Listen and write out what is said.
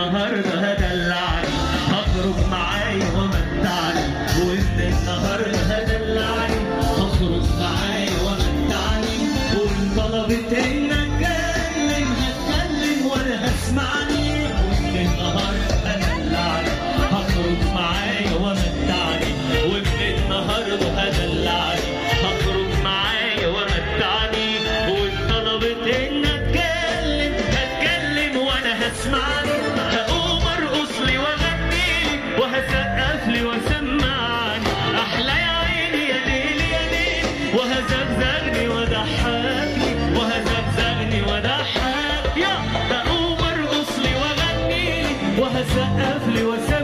النهارده هدلعني، هخرج معايا ومتعني، ومن النهارده هدلعني، هخرج معايا ومتعني، وإن طلبت إنك اتكلم هتكلم وأنا هسمعني، ومن النهارده هدلعني، هخرج معايا ومتعني، ومن النهارده هدلعني، هخرج معايا ومتعني، وإن طلبت إنك اتكلم هتكلم وأنا هسمعني، هقوم أرقص لي وأغني لي وهسقف لي وسمعني، أحلى يا عيني يا ليل يا ليل، وهزغزغني وضحكني وهزغزغني وضحك، يا هقوم أرقص لي وأغني لي وهسقف لي وسمعني.